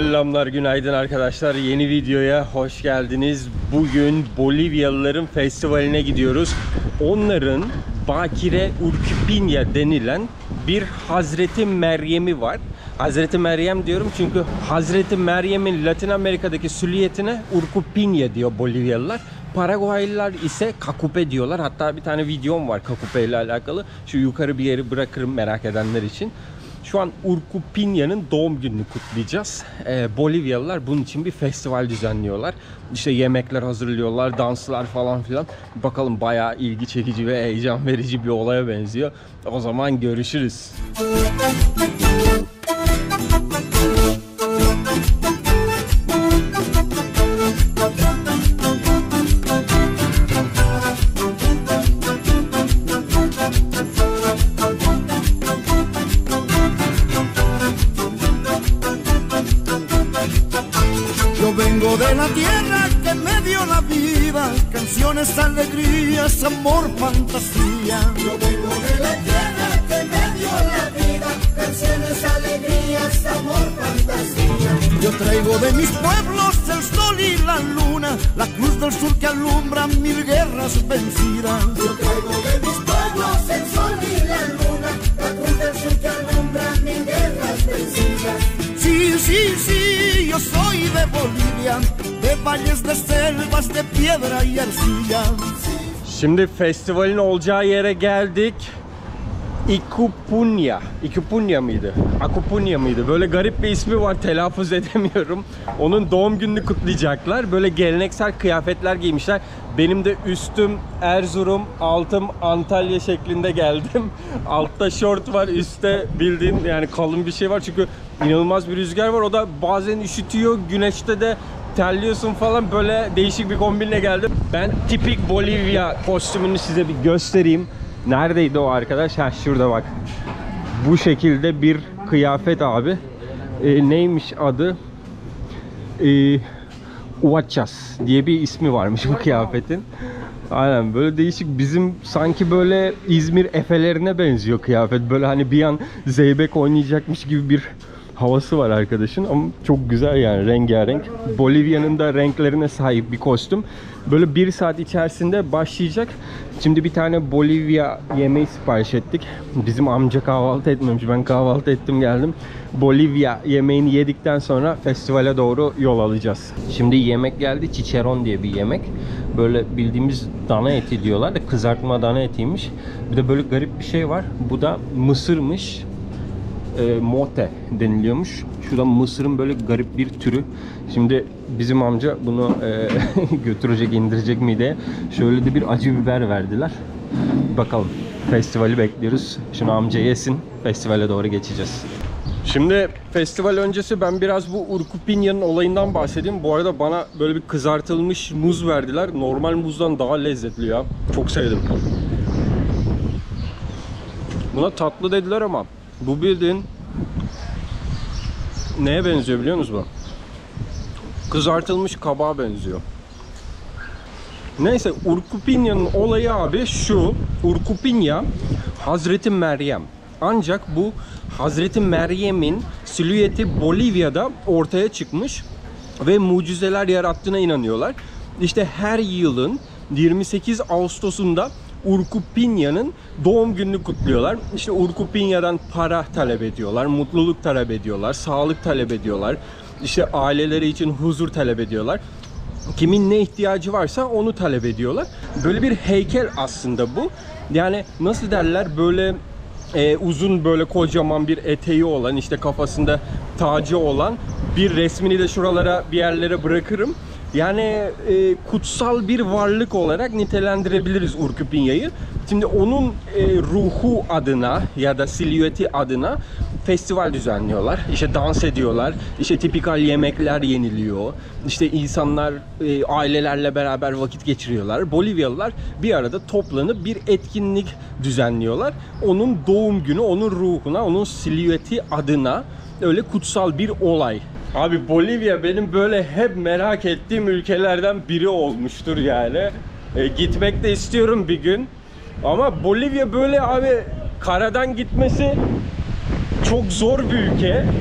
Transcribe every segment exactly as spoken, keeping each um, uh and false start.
Selamlar, günaydın arkadaşlar. Yeni videoya hoş geldiniz. Bugün Bolivyalıların festivaline gidiyoruz. Onların Bakire Urquipiña denilen bir Hazreti Meryem'i var. Hazreti Meryem diyorum çünkü Hazreti Meryem'in Latin Amerika'daki süliyetine Urquipiña diyor Bolivyalılar. Paraguaylılar ise Cacupe diyorlar. Hatta bir tane videom var Cacupe ile alakalı. Şu yukarı bir yeri bırakırım merak edenler için. Şu an Urquipiña'nın doğum gününü kutlayacağız. Ee, Bolivyalılar bunun için bir festival düzenliyorlar. İşte yemekler hazırlıyorlar, danslar falan filan. Bakalım bayağı ilgi çekici ve heyecan verici bir olaya benziyor. O zaman görüşürüz. De la tierra que me dio la vida, canciones, alegrías, amor, fantasía. Yo vengo de la tierra que me dio la vida, canciones, alegrías, amor, fantasía. Yo traigo de mis pueblos el sol y la luna, la cruz del sur que alumbra mil guerras vencidas. Yo traigo de mis pueblos el sol y la luna, la cruz del sur que alumbra mil guerras vencidas. Sí, sí, sí, yo soy de Bolivia, de valles, de selvas, de piedra y arcilla. Şimdi festivalin olacağı yere geldik. Icupuña. Icupuña mıydı? Acupuña mıydı? Böyle garip bir ismi var, telaffuz edemiyorum. Onun doğum gününü kutlayacaklar. Böyle geleneksel kıyafetler giymişler. Benim de üstüm Erzurum, altım Antalya şeklinde geldim. Altta şort var, üstte bildiğin yani kalın bir şey var. Çünkü inanılmaz bir rüzgar var. O da bazen üşütüyor, güneşte de terliyorsun falan. Böyle değişik bir kombinle geldim. Ben tipik Bolivya kostümünü size bir göstereyim. Neredeydi o arkadaş? Ha, şurada bak. Bu şekilde bir kıyafet abi. E, neymiş adı? E, Huachas diye bir ismi varmış bu kıyafetin. Aynen böyle değişik, bizim sanki böyle İzmir Efelerine benziyor kıyafet. Böyle hani bir an zeybek oynayacakmış gibi bir havası var arkadaşın ama çok güzel yani, rengarenk. Bolivya'nın da renklerine sahip bir kostüm. Böyle bir saat içerisinde başlayacak. Şimdi bir tane Bolivya yemeği sipariş ettik. Bizim amca kahvaltı etmemiş. Ben kahvaltı ettim geldim. Bolivya yemeğini yedikten sonra festivale doğru yol alacağız. Şimdi yemek geldi. Chicharrón diye bir yemek. Böyle bildiğimiz dana eti diyorlar da kızartma dana etiymiş. Bir de böyle garip bir şey var. Bu da mısırmış. E, mote deniliyormuş. Şurada mısırın böyle garip bir türü. Şimdi bizim amca bunu e, götürecek, indirecek mideye. Şöyle de bir acı biber verdiler. Bakalım. Festivali bekliyoruz. Şimdi amca yesin. Festivale doğru geçeceğiz. Şimdi festival öncesi ben biraz bu Urquipiña'nın olayından bahsedeyim. Bu arada bana böyle bir kızartılmış muz verdiler. Normal muzdan daha lezzetli ya. Çok sevdim. Buna tatlı dediler ama bu bildiğin neye benziyor biliyor musunuz bu? Kızartılmış kabağa benziyor. Neyse, Urquipiña'nın olayı abi şu. Urquipiña Hazreti Meryem. Ancak bu Hazreti Meryem'in silüeti Bolivya'da ortaya çıkmış ve mucizeler yarattığına inanıyorlar. İşte her yılın yirmi sekiz Ağustos'unda Urquipiña'nın doğum gününü kutluyorlar. İşte Urquipiña'dan para talep ediyorlar, mutluluk talep ediyorlar, sağlık talep ediyorlar. İşte aileleri için huzur talep ediyorlar. Kimin ne ihtiyacı varsa onu talep ediyorlar. Böyle bir heykel aslında bu. Yani nasıl derler, böyle e, uzun, böyle kocaman bir eteği olan, işte kafasında tacı olan bir resmini de şuralara bir yerlere bırakırım. Yani e, kutsal bir varlık olarak nitelendirebiliriz Urquipiña'yı. Şimdi onun e, ruhu adına ya da silüeti adına festival düzenliyorlar. İşte dans ediyorlar. İşte tipikal yemekler yeniliyor. İşte insanlar e, ailelerle beraber vakit geçiriyorlar. Bolivyalılar bir arada toplanıp bir etkinlik düzenliyorlar. Onun doğum günü, onun ruhuna, onun silüeti adına öyle kutsal bir olay. Abi Bolivya benim böyle hep merak ettiğim ülkelerden biri olmuştur yani. E, gitmek de istiyorum bir gün. Ama Bolivya böyle abi karadan gitmesi çok zor bir ülke.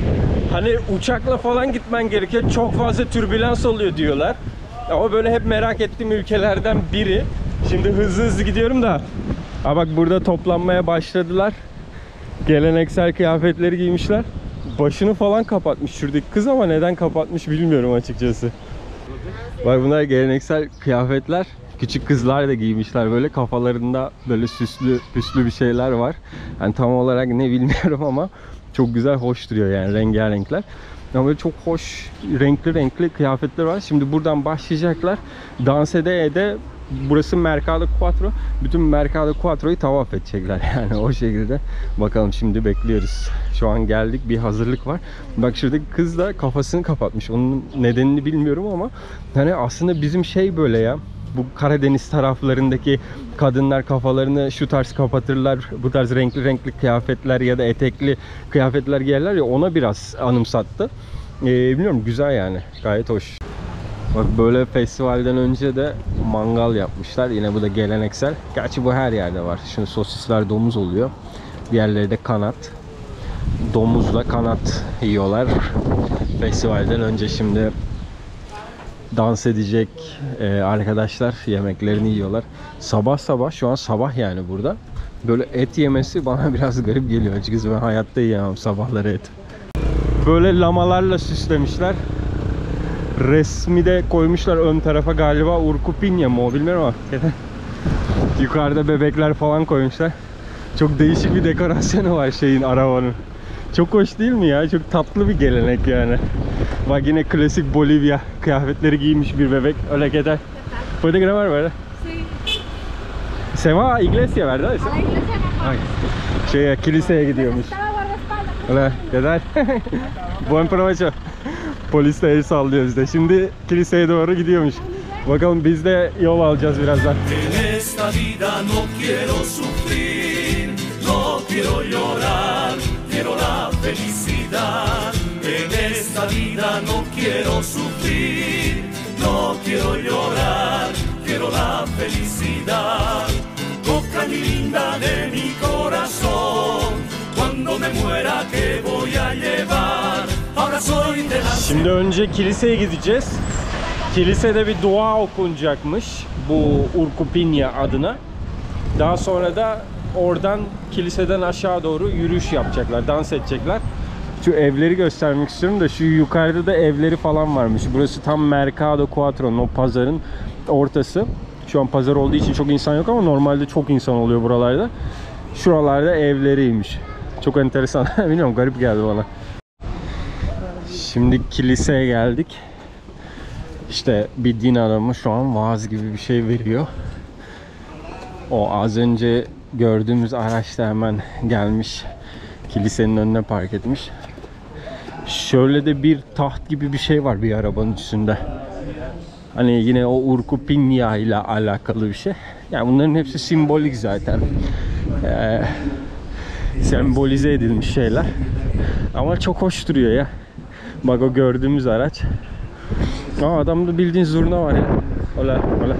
Hani uçakla falan gitmen gerekiyor. Çok fazla türbülans oluyor diyorlar. Ama böyle hep merak ettiğim ülkelerden biri. Şimdi hızlı hızlı gidiyorum da. Ha bak burada toplanmaya başladılar. Geleneksel kıyafetleri giymişler. Başını falan kapatmış şuradaki kız ama neden kapatmış bilmiyorum açıkçası. Bak bunlar geleneksel kıyafetler. Küçük kızlar da giymişler böyle, kafalarında böyle süslü püslü bir şeyler var. Yani tam olarak ne bilmiyorum ama çok güzel, hoş duruyor yani, rengarenkler. Ama böyle çok hoş renkli renkli kıyafetler var. Şimdi buradan başlayacaklar. Dans ede ede, burası Mercado Cuatro. Bütün Mercado Cuatro'yu tavaf edecekler yani o şekilde. Bakalım, şimdi bekliyoruz. Şu an geldik, bir hazırlık var. Bak şuradaki kız da kafasını kapatmış. Onun nedenini bilmiyorum ama hani aslında bizim şey böyle ya. Bu Karadeniz taraflarındaki kadınlar kafalarını şu tarz kapatırlar. Bu tarz renkli renkli kıyafetler ya da etekli kıyafetler giyerler ya, ona biraz anımsattı. Ee, bilmiyorum, güzel yani. Gayet hoş. Bak böyle festivalden önce de mangal yapmışlar. Yine bu da geleneksel. Gerçi bu her yerde var. Şimdi sosisler domuz oluyor. Diğerleri de kanat. Domuzla kanat yiyorlar. Festivalden önce şimdi dans edecek e, arkadaşlar yemeklerini yiyorlar. Sabah sabah, şu an sabah yani burada. Böyle et yemesi bana biraz garip geliyor açıkçası. Ben hayatta yiyemem sabahları et. Böyle lamalarla süslemişler. Resmi de koymuşlar ön tarafa, galiba Urcupiña mı o bilmiyorum ama yukarıda bebekler falan koymuşlar. Çok değişik bir dekorasyonu var şeyin, arabanın. Çok hoş değil mi ya? Çok tatlı bir gelenek yani. Bak yine klasik Bolivya kıyafetleri giymiş bir bebek. Öyle gider. Puede grabar, ¿verdad? Sí. Se va a iglesia, ¿verdad? A la iglesia no. Ay, şey, kiliseye gidiyormuş. Estaba guardaespaldas. Hola, ¿qué tal? Buen provecho. Polis de el sallıyor bizde. Şimdi kiliseye doğru gidiyormuş. Bakalım, biz de yol alacağız birazdan. En esta vida no quiero sufrir, no quiero llorar, quiero la felicidad. En esta vida no quiero sufrir, no quiero llorar, quiero la felicidad. Toca mi linda de mi corazón, cuando me muera que voy a llevar. Ahora soy de la... Şimdi önce kiliseye gideceğiz. Kilisede bir dua okunacakmış bu Urcupiña adına. Daha sonra da oradan kiliseden aşağı doğru yürüyüş yapacaklar, dans edecekler. Şu evleri göstermek istiyorum da, şu yukarıda da evleri falan varmış. Burası tam Mercado Cuatro'nun, o pazarın ortası. Şu an pazar olduğu için çok insan yok ama normalde çok insan oluyor buralarda. Şuralarda evleriymiş. Çok enteresan. Bilmiyorum, garip geldi bana. Şimdi kiliseye geldik. İşte bir din adamı şu an vaaz gibi bir şey veriyor. O az önce gördüğümüz araç da hemen gelmiş. Kilisenin önüne park etmiş. Şöyle de bir taht gibi bir şey var bir arabanın üstünde. Hani yine o Urcupiña ile alakalı bir şey. Yani bunların hepsi simbolik zaten. Ee, sembolize edilmiş şeyler. Ama çok hoş duruyor ya. Bak o gördüğümüz araç. Aa, adamda bildiğin zurna var ya. Ola, ola.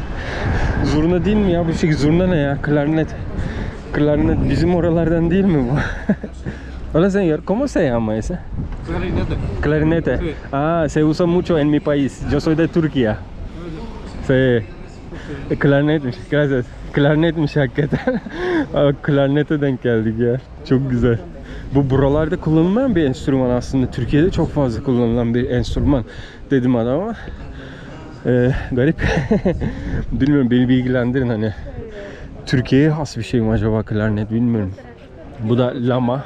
Zurna değil mi ya bu şey? Zurna ne ya? Klarnet. Klarnet bizim oralardan değil mi bu? Hola señor, ¿cómo se llama ese? Clarinete. Clarinete. Sí. Ah, se usa mucho en mi país. Yo soy de Turquía. Sí. Klarnetmiş. Gracias. Klarnetmiş hakikaten. Aa, klarnete denk geldik ya. Çok güzel. Bu buralarda kullanılan bir enstrüman aslında. Türkiye'de çok fazla kullanılan bir enstrüman dedim adama. Ee, garip. Bilmiyorum, beni bilgilendirin, hani Türkiye'ye has bir şey mi acaba klarnet, bilmiyorum. Bu da lama.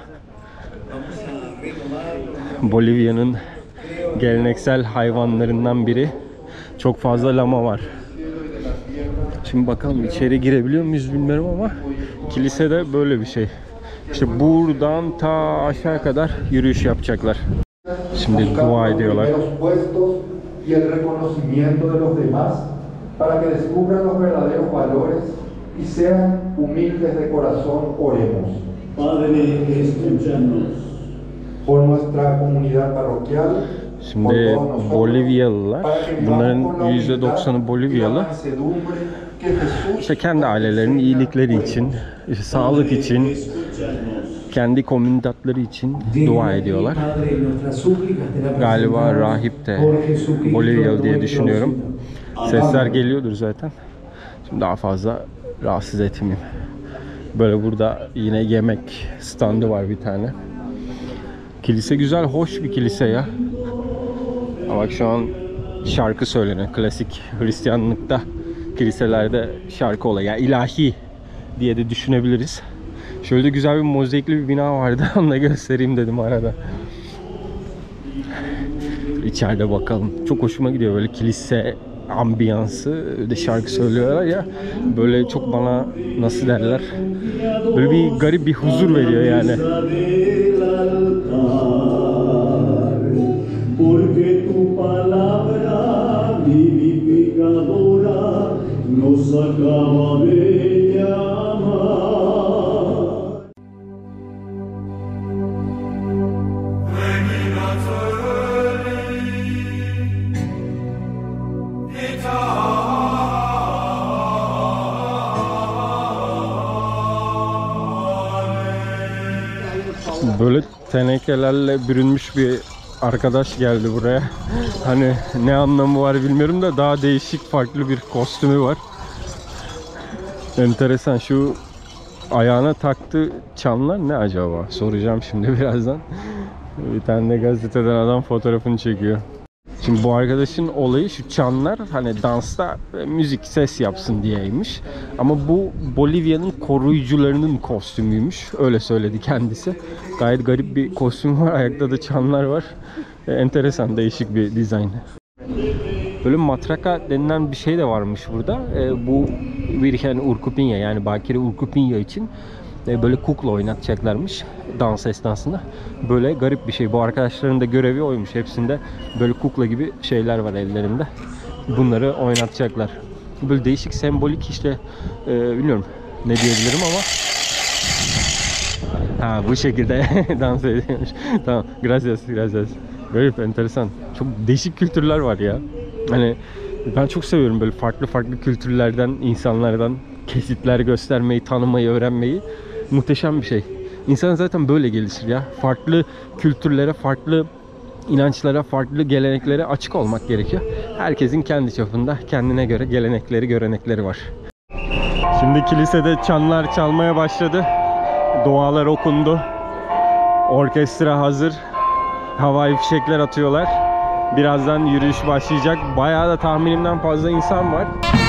Bolivya'nın geleneksel hayvanlarından biri. Çok fazla lama var. Şimdi bakalım içeri girebiliyor muyuz bilmiyorum ama kilisede böyle bir şey. İşte buradan ta aşağı kadar yürüyüş yapacaklar. Şimdi dua ediyorlar. Y el reconocimiento de los demás para que descubran los verdaderos valores y sean humildes de corazón. Oremos. Padre, escúchanos. Por nuestra comunidad parroquial. Şimdi Bolivyalılar, bunların yüzde doksanı Bolivyalı. İşte kendi ailelerinin iyilikleri için, işte sağlık için kendi komündatları için dua ediyorlar. Galiba rahip de Bolivyalı diye düşünüyorum. Sesler geliyordur zaten. Şimdi daha fazla rahatsız etmeyeyim. Böyle burada yine yemek standı var bir tane. Kilise güzel, hoş bir kilise ya. Ama bak şu an şarkı söyleniyor. Klasik Hristiyanlıkta kiliselerde şarkı oluyor. Yani ilahi diye de düşünebiliriz. Şöyle güzel bir mozaikli bir bina vardı. Onu da göstereyim dedim arada. İçeride bakalım. Çok hoşuma gidiyor böyle kilise ambiyansı. De şarkı söylüyorlar ya. Böyle çok bana nasıl derler? Böyle bir garip bir huzur veriyor yani. Porque tu palabra vivificadora nos acaba de llamar. Böyle tenekelerle bürünmüş bir arkadaş geldi buraya. Hani ne anlamı var bilmiyorum da daha değişik farklı bir kostümü var. Enteresan. Şu ayağına taktığı çanlar ne acaba? Soracağım şimdi birazdan. Bir tane de gazeteden adam fotoğrafını çekiyor. Şimdi bu arkadaşın olayı şu çanlar hani dansta müzik ses yapsın diyeymiş. Ama bu Bolivya'nın koruyucularının kostümüymüş. Öyle söyledi kendisi. Gayet garip bir kostüm var. Ayakta da çanlar var. E, enteresan, değişik bir dizayn. Böyle matraka denilen bir şey de varmış burada. E, bu Virgen Urcupiña yani Bakire Urcupiña için e, böyle kukla oynatacaklarmış dans esnasında. Böyle garip bir şey. Bu arkadaşların da görevi oymuş. Hepsinde böyle kukla gibi şeyler var ellerinde. Bunları oynatacaklar. Böyle değişik, sembolik işte e, bilmiyorum ne diyebilirim ama ha bu şekilde dans ediyormuş. Tamam. Gracias, gracias. Garip, enteresan. Çok değişik kültürler var ya. Hani ben çok seviyorum böyle farklı farklı kültürlerden, insanlardan kesitler göstermeyi, tanımayı, öğrenmeyi. Muhteşem bir şey. İnsan zaten böyle gelişir ya. Farklı kültürlere, farklı inançlara, farklı geleneklere açık olmak gerekiyor. Herkesin kendi çapında kendine göre gelenekleri, görenekleri var. Şimdi kilisede çanlar çalmaya başladı. Dualar okundu. Orkestra hazır. Havai fişekler atıyorlar. Birazdan yürüyüş başlayacak. Bayağı da tahminimden fazla insan var.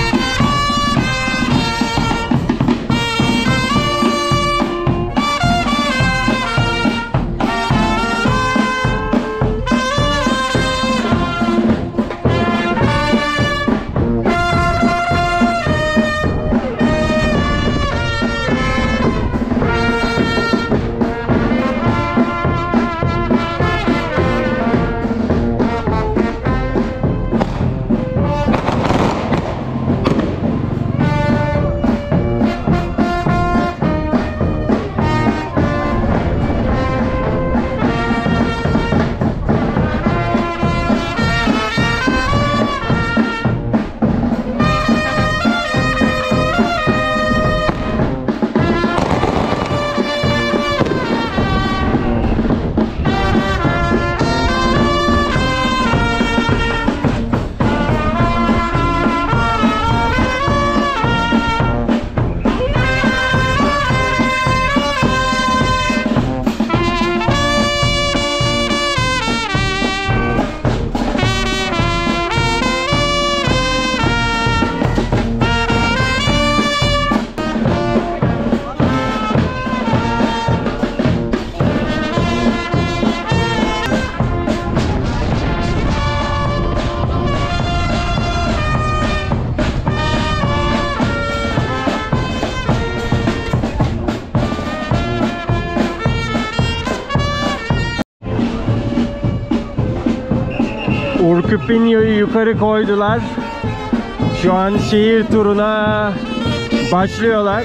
Urcupiña'yı yukarı koydular. Şu an şehir turuna başlıyorlar.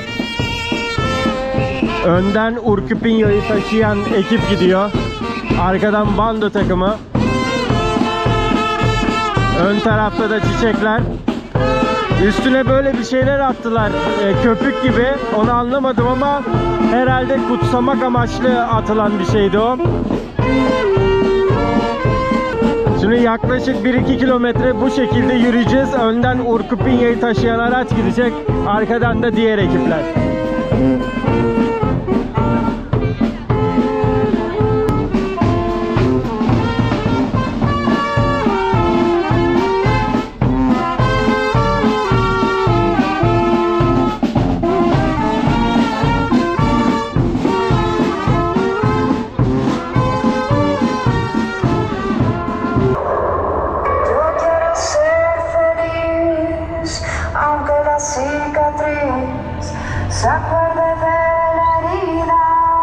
Önden Urcupiña'yı taşıyan ekip gidiyor. Arkadan bando takımı. Ön tarafta da çiçekler. Üstüne böyle bir şeyler attılar. E, köpük gibi. Onu anlamadım ama Herhalde kutsamak amaçlı atılan bir şeydi o. Şimdi yaklaşık bir iki kilometre bu şekilde yürüyeceğiz. Önden Urkupinya'yı taşıyan araç gidecek. Arkadan da diğer ekipler. Se acuerde de la herida.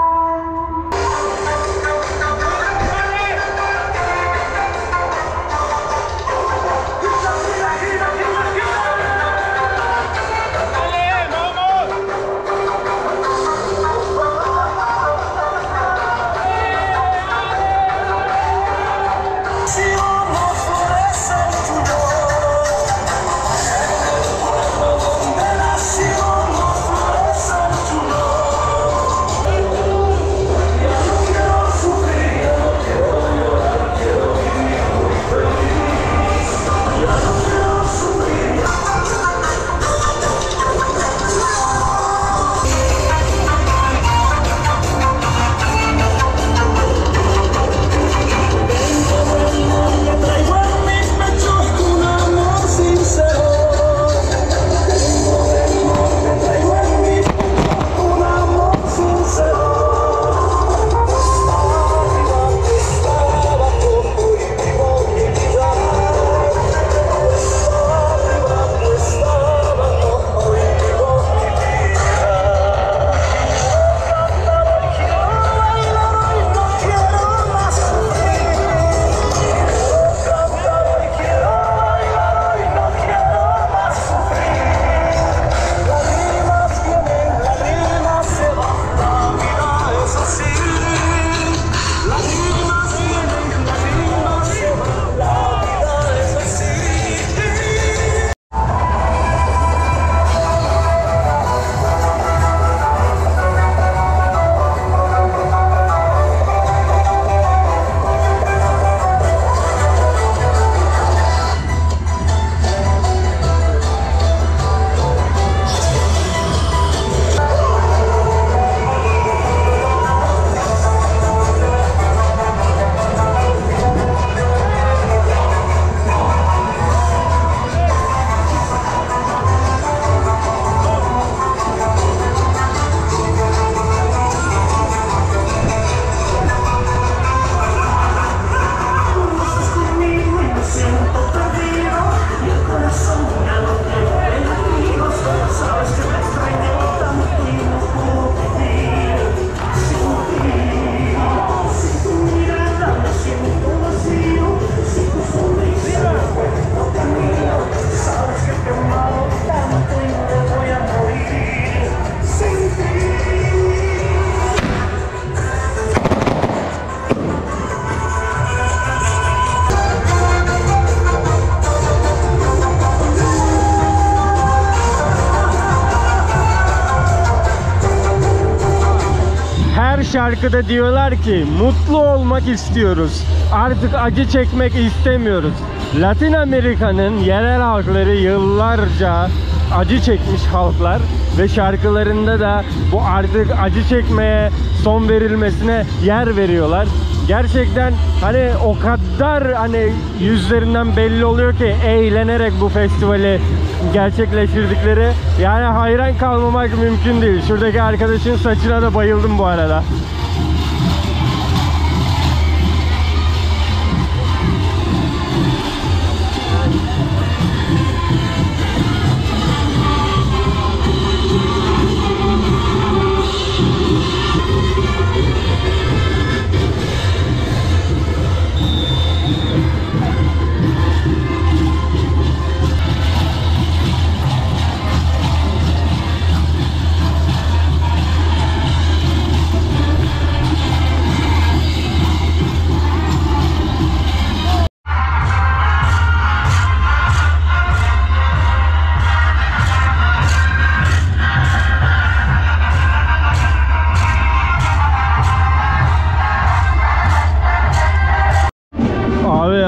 Şarkıda diyorlar ki mutlu olmak istiyoruz. Artık acı çekmek istemiyoruz. Latin Amerika'nın yerel halkları yıllarca acı çekmiş halklar ve şarkılarında da bu artık acı çekmeye son verilmesine yer veriyorlar. Gerçekten hani o kadar hani yüzlerinden belli oluyor ki eğlenerek bu festivali gerçekleştirdikleri. Yani hayran kalmamak mümkün değil. Şuradaki arkadaşın saçına da bayıldım bu arada.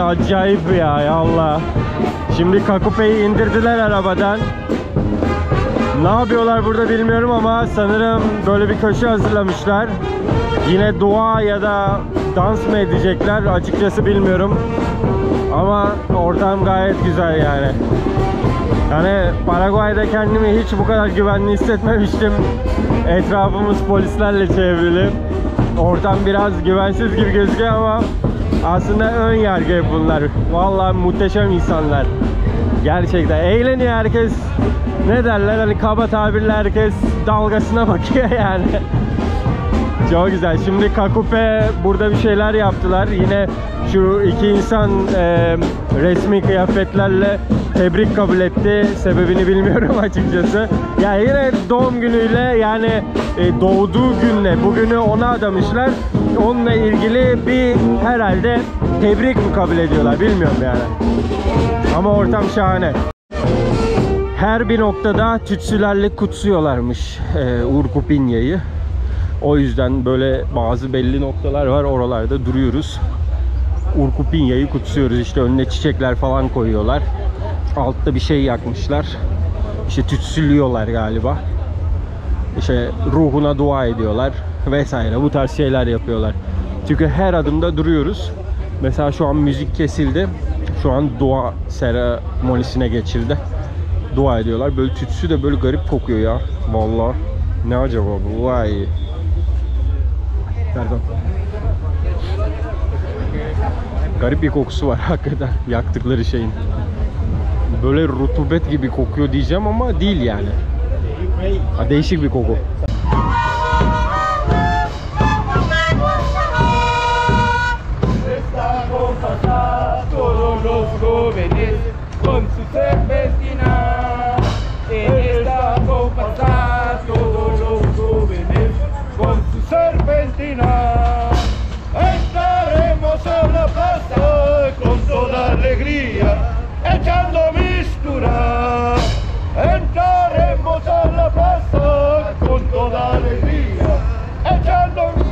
acayip ya, ya Allah. Şimdi Kakupe'yi indirdiler arabadan. Ne yapıyorlar burada bilmiyorum ama sanırım böyle bir köşe hazırlamışlar. Yine dua ya da dans mı edecekler açıkçası bilmiyorum. Ama ortam gayet güzel yani. Yani Paraguay'da kendimi hiç bu kadar güvenli hissetmemiştim. Etrafımız polislerle çevrili. Ortam biraz güvensiz gibi gözüküyor ama aslında ön yargı bunlar. Vallahi muhteşem insanlar. Gerçekten eğleniyor herkes. Ne derler hani kaba tabirle herkes dalgasına bakıyor yani. Çok güzel. Şimdi Kakupe burada bir şeyler yaptılar. Yine şu iki insan e, resmi kıyafetlerle tebrik kabul etti. Sebebini bilmiyorum açıkçası. Ya yine doğum günüyle yani e, doğduğu günle bugünü ona adamışlar. Onunla ilgili bir herhalde tebrik mi kabul ediyorlar bilmiyorum yani. Ama ortam şahane. Her bir noktada tütsülerle kutsuyorlarmış e, Urcupiña'yı. O yüzden böyle bazı belli noktalar var, oralarda duruyoruz. Urcupiña'yı kutsuyoruz. İşte önüne çiçekler falan koyuyorlar. Altta bir şey yakmışlar. İşte tütsülüyorlar galiba. İşte ruhuna dua ediyorlar vesaire. Bu tarz şeyler yapıyorlar. Çünkü her adımda duruyoruz. Mesela şu an müzik kesildi. Şu an dua seremonisine geçildi. Dua ediyorlar. Böyle tütsü de böyle garip kokuyor ya. Vallahi. Ne acaba bu? Vay. Pardon. Garip bir kokusu var hakikaten yaktıkları şeyin. Böyle rutubet gibi kokuyor diyeceğim ama değil yani. Ha, değişik bir koku. Con su serpentina, en esta compasa todos los jóvenes con su serpentina. Estaremos en la plaza con toda alegría, echando mistura. Entraremos en la plaza con toda alegría, echando mistura.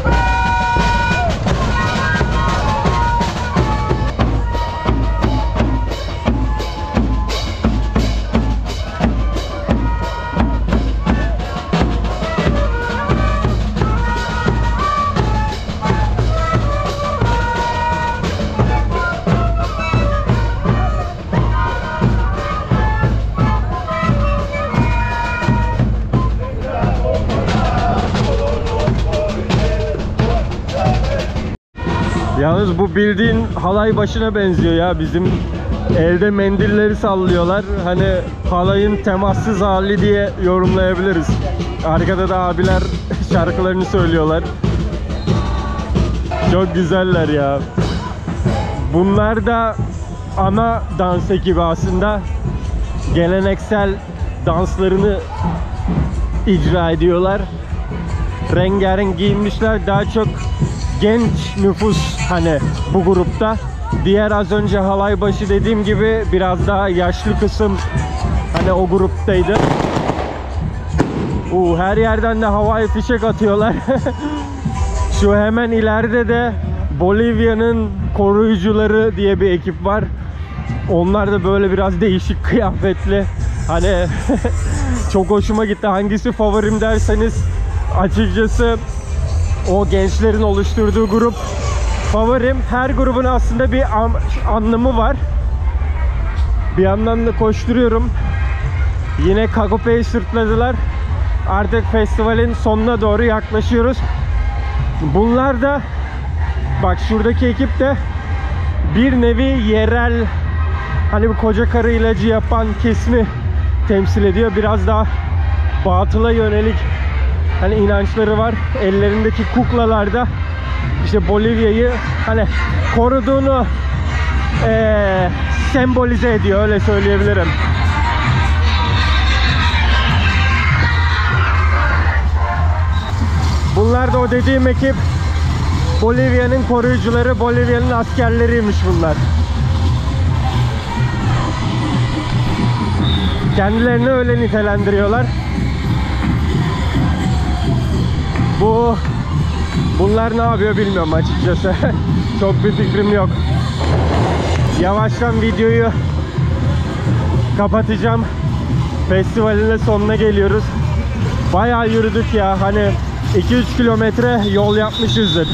Yalnız bu bildiğin halay başına benziyor ya. Bizim elde mendilleri sallıyorlar. Hani halayın temassız hali diye yorumlayabiliriz. Arkada da abiler şarkılarını söylüyorlar. Çok güzeller ya. Bunlar da ana dans ekibi aslında. Geleneksel danslarını icra ediyorlar. Rengarenk giyinmişler. Daha çok genç nüfus hani bu grupta. Diğer az önce halaybaşı dediğim gibi biraz daha yaşlı kısım hani o gruptaydı. Uu, her yerden de havai fişek atıyorlar. Şu hemen ileride de Bolivya'nın koruyucuları diye bir ekip var. Onlar da böyle biraz değişik kıyafetli. Hani çok hoşuma gitti. Hangisi favorim derseniz açıkçası o gençlerin oluşturduğu grup favorim. Her grubun aslında bir an anlamı var. Bir yandan da koşturuyorum. Yine Kakupe'yi sırtladılar. Artık festivalin sonuna doğru yaklaşıyoruz. Bunlar da bak şuradaki ekip de bir nevi yerel hani bu koca karı ilacı yapan kesimi temsil ediyor. Biraz daha batıla yönelik hani inançları var. Ellerindeki kuklalarda işte Bolivya'yı hani koruduğunu ee, sembolize ediyor, öyle söyleyebilirim. Bunlar da o dediğim ekip Bolivya'nın koruyucuları, Bolivya'nın askerleriymiş bunlar. Kendilerini öyle nitelendiriyorlar. Bu bunlar ne yapıyor bilmiyorum açıkçası. Çok bir fikrim yok. yavaştan videoyu kapatacağım. Festivalin de sonuna geliyoruz. Bayağı yürüdük ya. Hani iki üç kilometre yol yapmışızdır.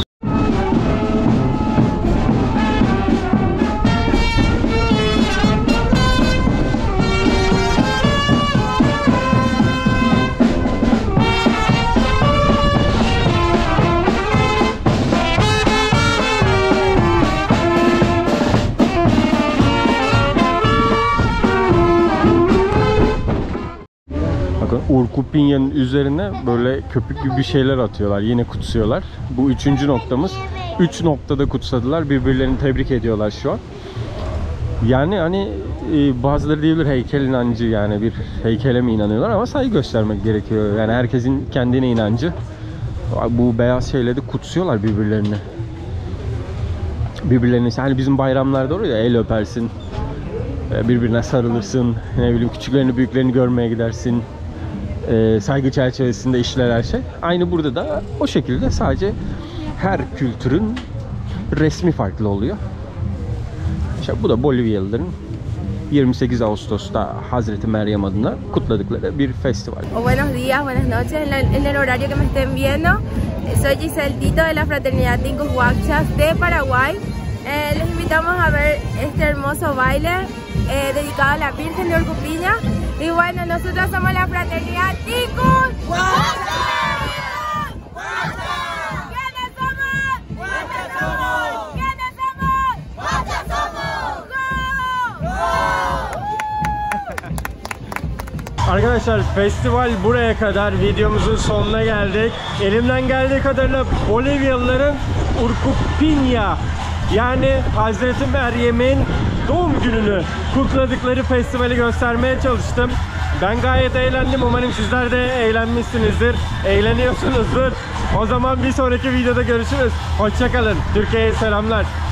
Urkupinya'nın üzerine böyle köpük gibi bir şeyler atıyorlar. Yine kutsuyorlar. Bu üçüncü noktamız. Üç noktada kutsadılar. Birbirlerini tebrik ediyorlar şu an. Yani hani e, bazıları diyebilir heykel inancı, yani bir heykele mi inanıyorlar, ama saygı göstermek gerekiyor. Yani herkesin kendine inancı. Bu beyaz şeyle de kutsuyorlar birbirlerini. Birbirlerini, hani bizim bayramlarda olur ya, el öpersin, birbirine sarılırsın, ne bileyim küçüklerini büyüklerini görmeye gidersin. E, saygı çerçevesinde işler her şey. Aynı burada da o şekilde, sadece her kültürün resmi farklı oluyor. İşte bu da Bolivyalıların yirmi sekiz Ağustos'ta Hazreti Meryem adına kutladıkları bir festival. O buenos días, buenas noches en, la, en el horario que me estén viendo. Soy Giselle Tito de la Fraternidad Tinkus Huachas de Paraguay. Eh, les invitamos a ver este hermoso baile eh, dedicado a la Virgen de Urcupiña. Y bueno, nosotros somos la Fraternidad Tinkus Huachas. ¿Quiénes somos? Huachas somos. ¿Quiénes somos? Huachas somos. Arkadaşlar, festival buraya kadar. Videomuzun sonuna geldik. Elimden geldiği kadarıyla Bolivyalıların Urcupiña, yani Hazreti Meryem'in doğum gününü kutladıkları festivali göstermeye çalıştım. Ben gayet eğlendim. Umarım sizler de eğlenmişsinizdir. Eğleniyorsunuzdur. O zaman bir sonraki videoda görüşürüz. Hoşça kalın. Türkiye'ye selamlar.